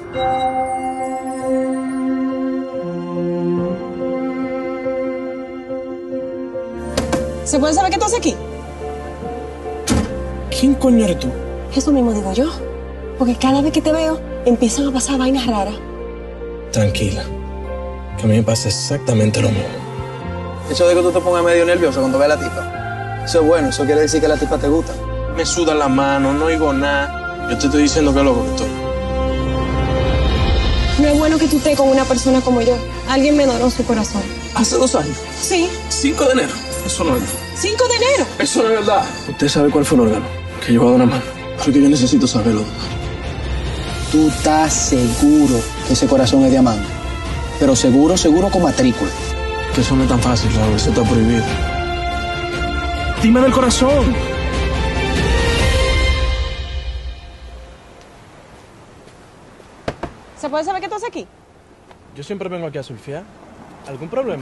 ¿Se puede saber qué tú haces aquí? ¿Quién coño eres tú? Eso mismo digo yo. Porque cada vez que te veo, empiezan a pasar vainas raras. Tranquila, que a mí me pasa exactamente lo mismo. Eso de que tú te pongas medio nervioso cuando veas a la tipa, eso es bueno, eso quiere decir que la tipa te gusta. Me sudan las manos, no oigo nada. Yo te estoy diciendo que es loco que estoy. No es bueno que tú estés con una persona como yo. Alguien me donó su corazón. ¿Hace 2 años? Sí. 5 de enero. Eso no es verdad. 5 de enero. Eso no es verdad. ¿Usted sabe cuál fue el órgano que llevó a Don Amán? Porque yo necesito saberlo. Tú estás seguro que ese corazón es de Amán, pero seguro, seguro con matrícula. Que eso no es tan fácil, Raúl. Eso está prohibido. Dime del corazón. ¿Se puede saber qué tú haces aquí? Yo siempre vengo aquí a surfear. ¿Algún problema?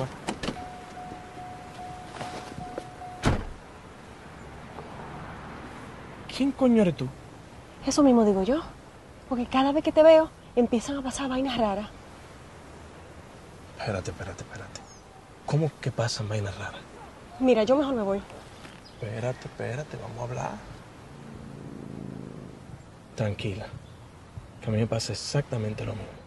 ¿Quién coño eres tú? Eso mismo digo yo. Porque cada vez que te veo, empiezan a pasar vainas raras. Espérate. ¿Cómo que pasan vainas raras? Mira, yo mejor me voy. Espérate, vamos a hablar. Tranquila, que a mí me pasa exactamente lo mismo.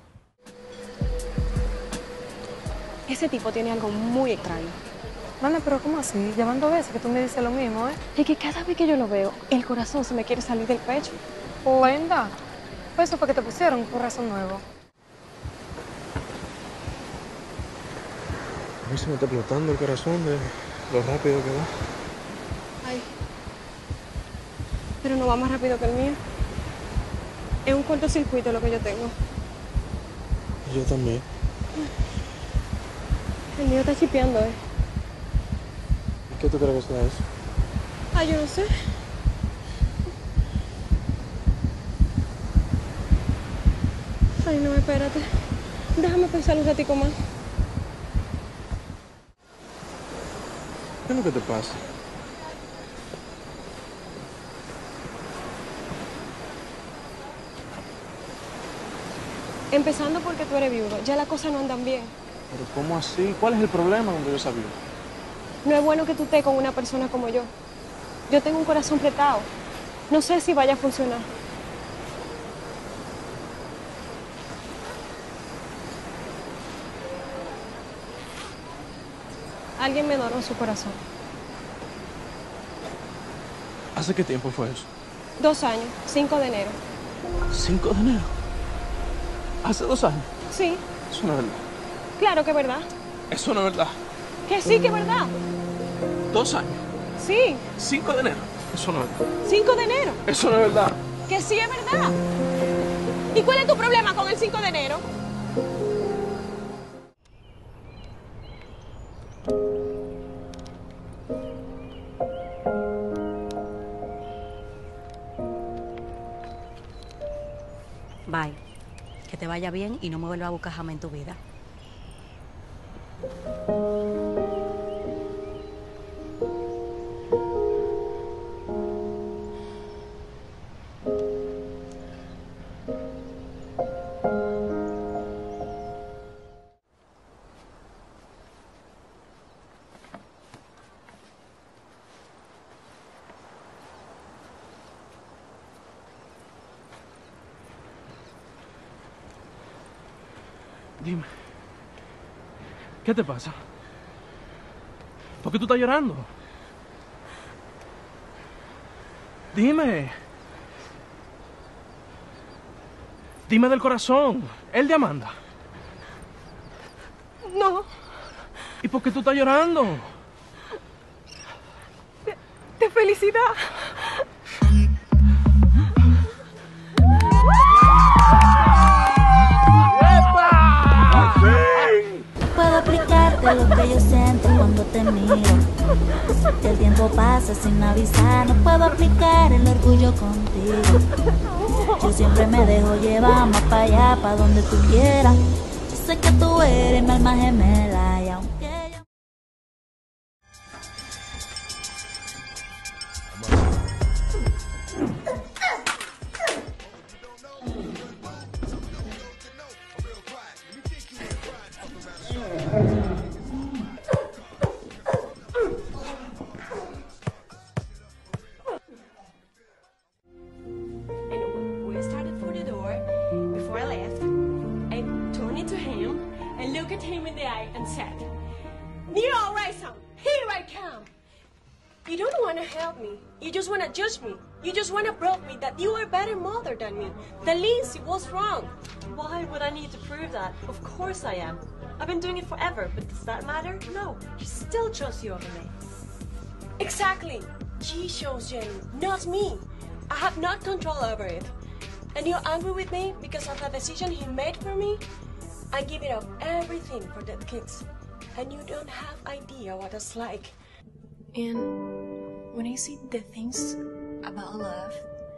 Ese tipo tiene algo muy extraño. Vale, pero ¿cómo así? Ya van 2 veces que tú me dices lo mismo, ¿eh? Es que cada vez que yo lo veo, el corazón se me quiere salir del pecho. Linda, pues eso fue que te pusieron un corazón nuevo. A mí se me está explotando el corazón de lo rápido que va. Ay. Pero no va más rápido que el mío. Es un cortocircuito lo que yo tengo. Yo también. El mío está chipeando, ¿eh? ¿Qué tú crees que sea eso? Ay, yo no sé. Ay, no, espérate. Déjame pensar un ratico más. ¿Qué es lo que te pasa? Empezando porque tú eres viudo. Ya las cosas no andan bien. ¿Pero cómo así? ¿Cuál es el problema donde yo sabía? No es bueno que tú estés con una persona como yo. Yo tengo un corazón apretado. No sé si vaya a funcionar. Alguien me donó su corazón. ¿Hace qué tiempo fue eso? 2 años, 5 de enero. ¿5 de enero? ¿Hace 2 años? Sí, Eso no es verdad. claro que es verdad. Eso no es verdad. Que sí que es verdad. 2 años. Sí, 5 de enero. Eso no es verdad. 5 de enero. Eso no es verdad. Que sí es verdad. ¿Y cuál es tu problema con el 5 de enero? Bye. Que te vaya bien y no me vuelvas a buscar jamás en tu vida. Dime, ¿qué te pasa? ¿Por qué tú estás llorando? Dime. Dime del corazón, el de Amanda. No, ¿Y por qué tú estás llorando? de felicidad. Puedo explicarte lo que yo siento cuando te miro. El tiempo pasa sin avisar. No puedo explicar el orgullo contigo. Yo siempre me dejo llevar más para allá, para donde tú quieras. Yo sé que tú eres mi alma gemela y aunque yo... to help me. You just want to judge me. You just want to prove me that you are a better mother than me. That Lindsay was wrong. Why would I need to prove that? Of course I am. I've been doing it forever, but does that matter? No. She still chose you over me. Exactly. She chose Jenny, not me. I have not control over it. And you're angry with me because of a decision he made for me? I give it up everything for the kids. And you don't have idea what it's like. And when I see the things about love,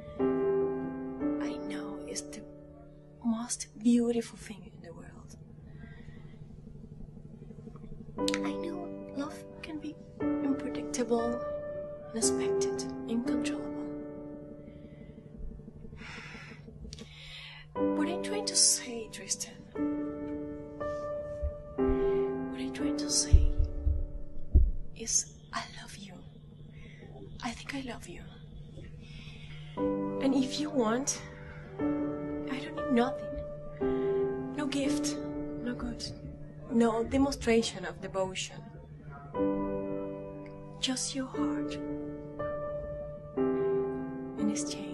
I know it's the most beautiful thing in the world. I know love can be unpredictable, unexpected, uncontrollable. What I'm trying to say, Tristan, what I'm trying to say is I love you. I think I love you. And if you want, I don't need nothing. No gift, no good, no demonstration of devotion. Just your heart in exchange.